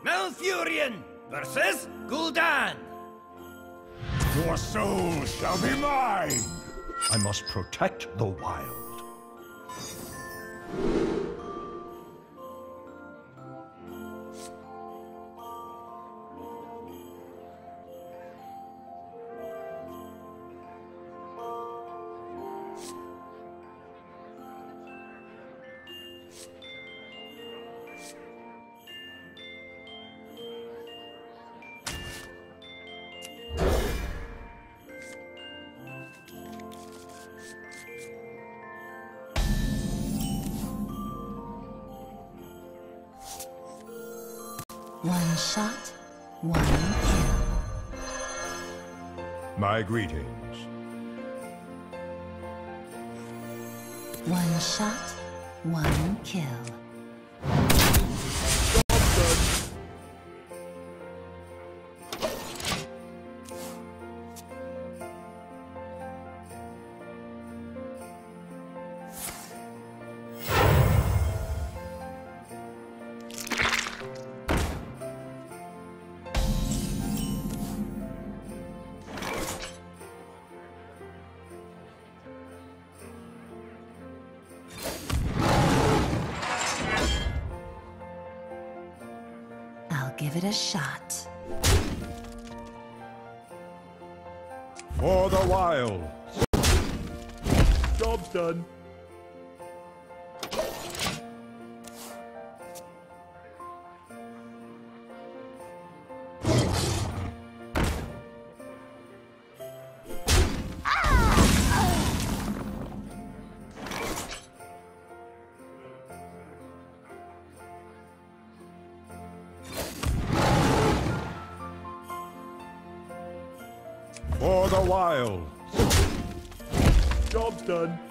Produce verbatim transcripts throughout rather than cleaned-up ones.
Malfurion versus Gul'dan. Your soul shall be mine! I must protect the wild. One shot, one kill. My greetings. One shot, one kill. Give it a shot. For the wild. Job's done. For the wild. Job's done.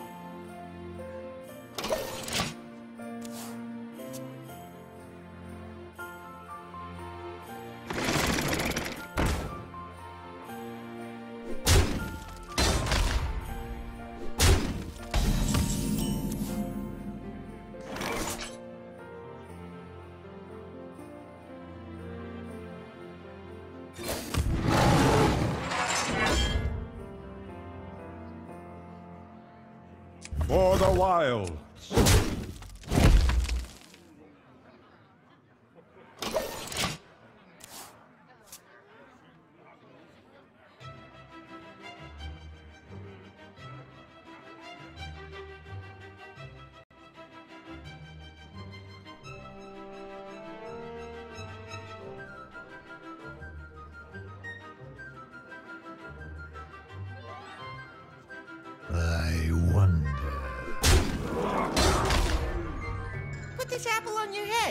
For the wild. I wonder. Put this apple on your head.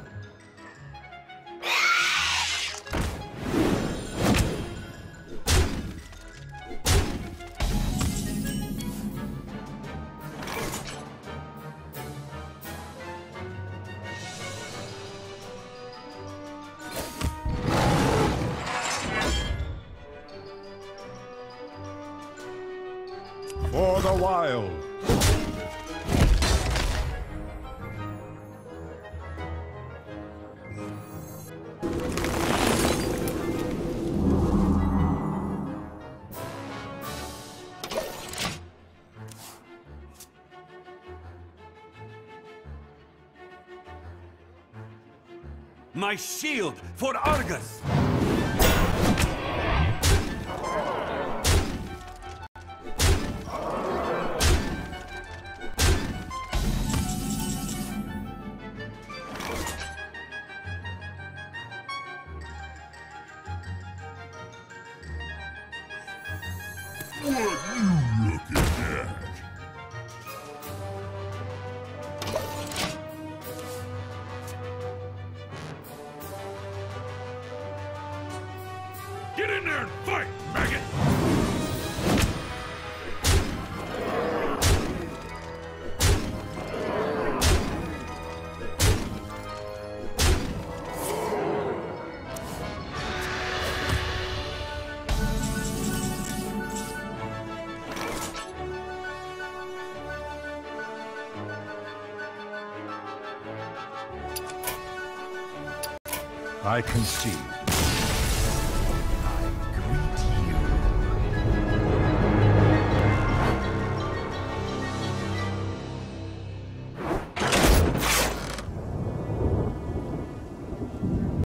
For the wild. My shield for Argus! Would you look at that? Get in there and fight, maggot! I concede.